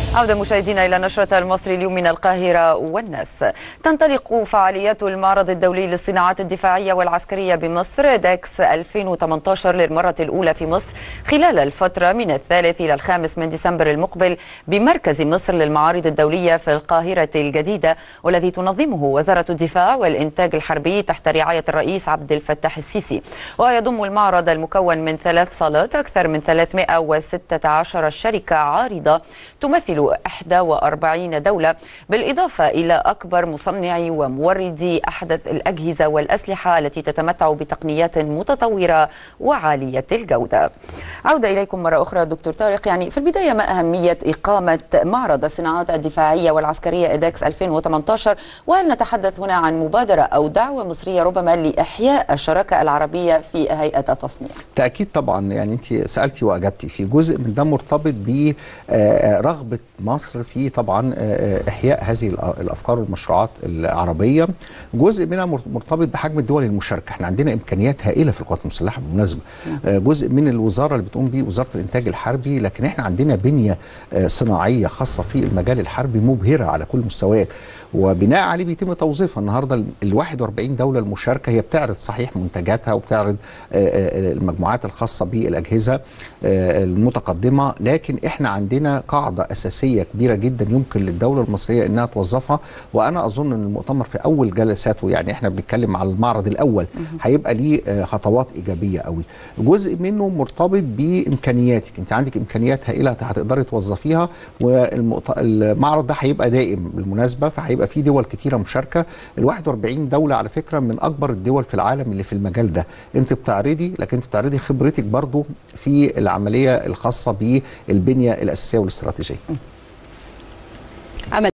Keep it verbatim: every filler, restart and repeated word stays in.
عودة مشاهدينا إلى نشرة المصري اليوم من القاهرة والناس. تنطلق فعاليات المعرض الدولي للصناعات الدفاعية والعسكرية بمصر داكس ألفين وثمانية عشر للمرة الأولى في مصر خلال الفترة من الثالث إلى الخامس من ديسمبر المقبل بمركز مصر للمعارض الدولية في القاهرة الجديدة، والذي تنظمه وزارة الدفاع والإنتاج الحربي تحت رعاية الرئيس عبد الفتاح السيسي. ويضم المعرض المكون من ثلاث صالات أكثر من ثلاثمائة وستة عشر شركة عارضة تمثل إحدى وأربعين دولة، بالإضافة إلى أكبر مصنعي وموردي أحدث الأجهزة والأسلحة التي تتمتع بتقنيات متطورة وعالية الجودة. عودة إليكم مرة أخرى دكتور طارق، يعني في البداية ما أهمية إقامة معرض الصناعات الدفاعية والعسكرية داكس ألفين وثمانية عشر، وهل نتحدث هنا عن مبادرة أو دعوة مصرية ربما لإحياء الشراكة العربية في هيئة التصنيع؟ تأكيد طبعا، يعني أنت سألتي وأجبتي في جزء من ده مرتبط برغبة مصر في طبعا إحياء هذه الأفكار والمشروعات العربية. جزء منها مرتبط بحجم الدول المشاركة. احنا عندنا إمكانيات هائلة في القوات المسلحة بالمناسبة، جزء من الوزارة اللي بتقوم به وزارة الإنتاج الحربي، لكن احنا عندنا بنية صناعية خاصة في المجال الحربي مبهرة على كل المستويات، وبناء عليه بيتم توظيفها. النهارده ال واحد وأربعين دولة المشاركة هي بتعرض صحيح منتجاتها وبتعرض المجموعات الخاصة بالأجهزة المتقدمة، لكن احنا عندنا قاعدة أساسية كبيرة جدا يمكن للدولة المصرية انها توظفها. وانا اظن ان المؤتمر في اول جلساته، يعني احنا بنتكلم على المعرض الاول، هيبقى ليه خطوات ايجابية قوي. جزء منه مرتبط بامكانياتك، انت عندك امكانيات هائلة هتقدري توظفيها، والمعرض ده هيبقى دائم بالمناسبة، فهيبقى في دول كتيرة مشاركة. ال واحد وأربعين دولة على فكرة من اكبر الدول في العالم اللي في المجال ده. انت بتعرضي، لكن انت بتعرضي خبرتك برضو في العملية الخاصة بالبنية الأساسية والاستراتيجية.